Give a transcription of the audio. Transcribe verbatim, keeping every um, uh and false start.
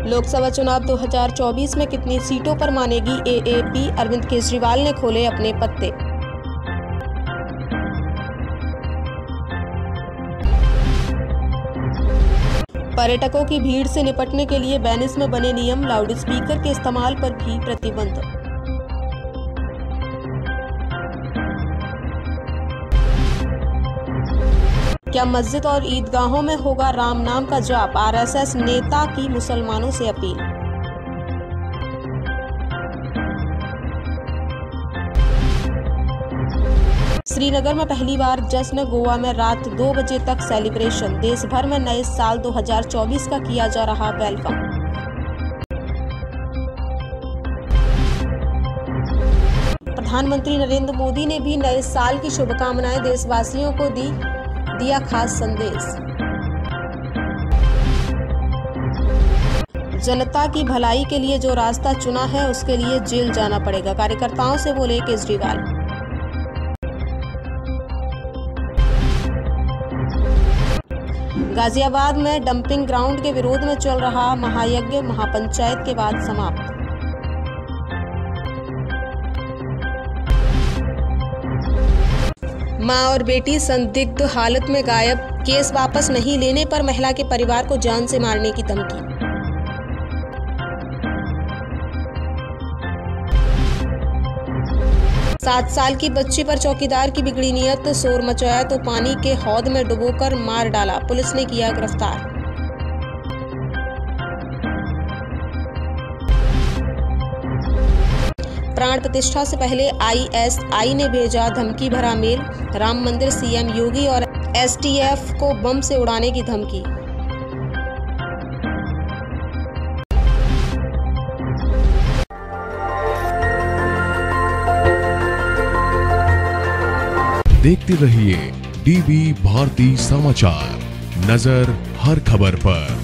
लोकसभा चुनाव दो हज़ार चौबीस में कितनी सीटों पर मानेगी A A P, Arvind Kejriwal ने खोले अपने पत्ते। पर्यटकों की भीड़ से निपटने के लिए वेनिस में बने नियम, लाउडस्पीकर के इस्तेमाल पर भी प्रतिबंध। क्या मस्जिद और ईदगाहों में होगा राम नाम का जाप, आर एस एस नेता की मुसलमानों से अपील। श्रीनगर में पहली बार जश्न, गोवा में रात दो बजे तक सेलिब्रेशन। देश भर में नए साल दो हज़ार चौबीस का किया जा रहा वेलकम। प्रधानमंत्री नरेंद्र मोदी ने भी नए साल की शुभकामनाएं देशवासियों को दी, दिया खास संदेश। जनता की भलाई के लिए जो रास्ता चुना है उसके लिए जेल जाना पड़ेगा, कार्यकर्ताओं से बोले केजरीवाल। गाजियाबाद में डंपिंग ग्राउंड के विरोध में चल रहा महायज्ञ महापंचायत के बाद समाप्त। मां और बेटी संदिग्ध हालत में गायब, केस वापस नहीं लेने पर महिला के परिवार को जान से मारने की धमकी। सात साल की बच्ची पर चौकीदार की बिगड़ी नीयत, शोर मचाया तो पानी के हौद में डुबोकर मार डाला, पुलिस ने किया गिरफ्तार। प्राण प्रतिष्ठा से पहले आई एस आई ने भेजा धमकी भरा मेल, राम मंदिर, सीएम योगी और एस टी एफ को बम से उड़ाने की धमकी। देखते रहिए डीबी भारती समाचार, नजर हर खबर पर।